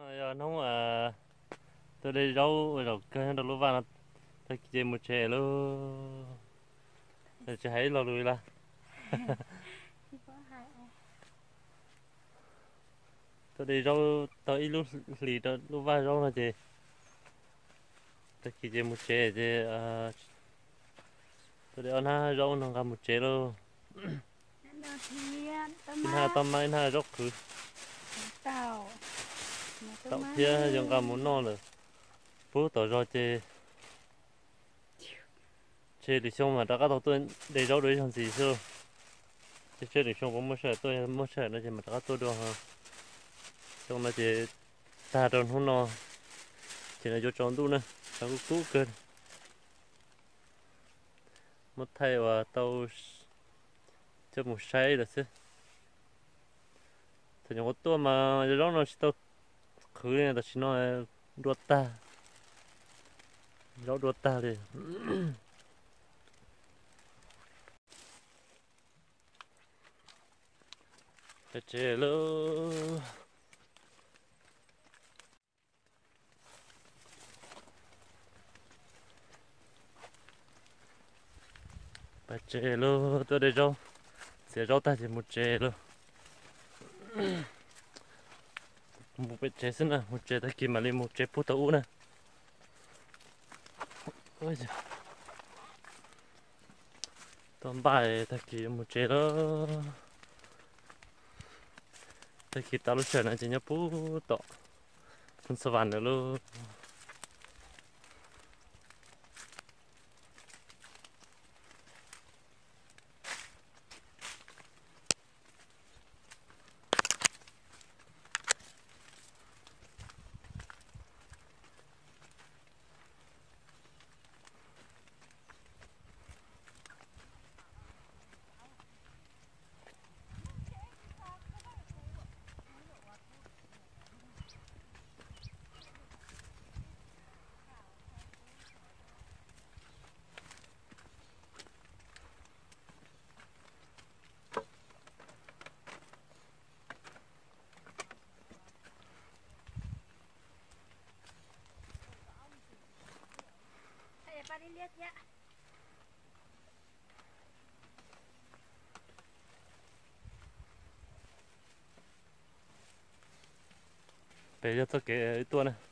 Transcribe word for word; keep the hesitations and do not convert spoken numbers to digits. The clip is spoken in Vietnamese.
Nó nó à tôi đi đâu rồi cái đâu lúc vào tôi chỉ một trẻ luôn tôi chỉ thấy lo lùi là tôi đi đâu tôi lúc lì đó lúc vào đâu là gì tôi chỉ một trẻ gì à tôi đi ăn ha rau nó gặp một trẻ luôn in ha tôm mai in ha rau khử tàu tàu kia dùng cả muốn non rồi bố tàu rồi chị chị đi xong mà đã có tàu tôi đi rau đấy làm gì chưa chị chơi đi xong cũng mất sợ tôi mất sợ nó chỉ mà đã có tôi được ha xong là chị ta rồi không no chỉ là cho tròn tu nè tao cũng cú cơ mất thay và tao cho một sai rồi chứ thì những cái tua mà đó nó chỉ tao khử này tao chỉ nói đuột ta rau đuột ta đi để chơi luôn bà chơi luôn tôi để rau sẽ rau ta chỉ một chơi luôn một cái chơi xin nè một chơi ta kia mà lên một chơi phút tàu nè ôi giời tóm bài ta kia một chơi đó ta kia tao lúc chơi này chỉ nhớ phút tàu con sờ vằn nữa luôn để cho tôi cái tua này